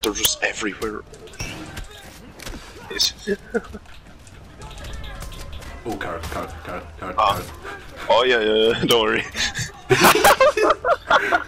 They're just everywhere. Oh, card. Oh yeah, don't worry.